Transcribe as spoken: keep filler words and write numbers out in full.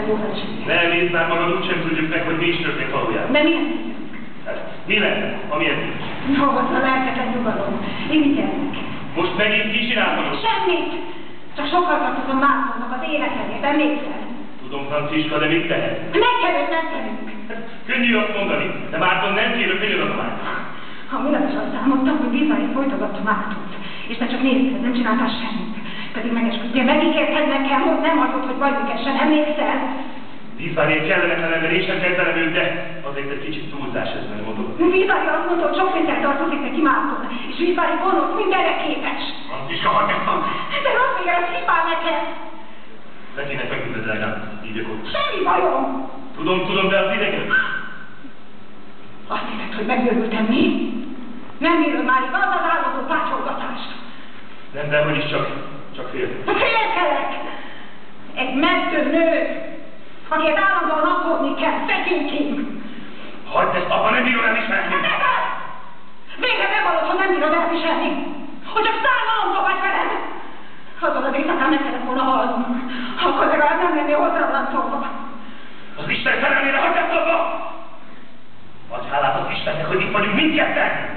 volt. Ne nézd már magad, úgysem tudjuk meg, hogy mi is történt valójában. De milyen? Hát, mi lenne, amilyen nincs? Jó, az a lelketlen nyugalom. Irigyelnek. Most megint ki csinálhatod? Semmit! Csak sokkal tartozom Mártonnak az életedért, emlékszel? Tudom, Franciska, de mit tehet? Meg kell őt mentenünk. Könnyű azt mondani, de Márton nem kér a könyöradamányt. Ha Milatos azt álmodtam, hogy bizony folytogatta Mártont. És te csak nézted, nem csináltál semmit. Pedig megesküdtél, megígérted nekem, hogy nem adod, hogy bajunk essen, emlékszel? Vízvárjék kellemetlen ember, én sem kezdenem őt, de azért egy kicsit túlzás ez, nem mondom. Vízvári azt mondta, hogy sok minden tartozik neki Márton, és Vízvári gonosz, mindenre képes. Franciska, hagyd ezt a... De rossz még ez hibál neked. Le kéne feküdned legalább, így akkor. Semmi bajom. Tudom, tudom, de az idegen. Azt hiszed, hogy megőrültem, mi? Nem érő már igaz az állandó pácsolgatás. Nem, de hogy is csak, csak fél. Félkelek! Egy mentő nő, akiért állandóan aggódni kell, szegényként. Hagyd ezt, apa, nem bírom elismerni! Nem! Végre bevallod, hogy nem bírod elviselni! Hogy csak szármalomba vagy veled! Azon az éjszakán meg kellett volna halnom. Akkor legalább nem lennél hozzálancolva. Az Isten szerelmére, hagyd ezt abba! Adj hálát az Istennek, hogy itt vagyunk mindketten!